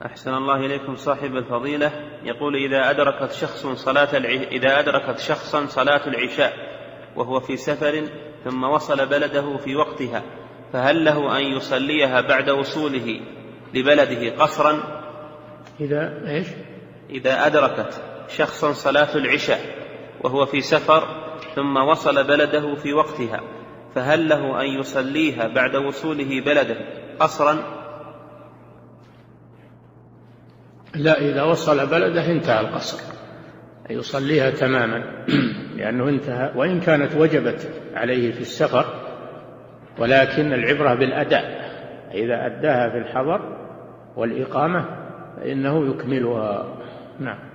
أحسن الله إليكم صاحب الفضيلة، يقول إذا أدركت شخصا صلاة العشاء وهو في سفر ثم وصل بلده في وقتها، فهل له أن يصليها بعد وصوله لبلده قصرا؟ إذا أدركت شخصا صلاة العشاء وهو في سفر ثم وصل بلده في وقتها، فهل له أن يصليها بعد وصوله بلده قصرا؟ لا، إذا وصل بلده انتهى القصر، يصليها تماما لأنه انتهى، وإن كانت وجبت عليه في السفر، ولكن العبرة بالأداء، إذا أداها في الحضر والإقامة فإنه يكملها. نعم.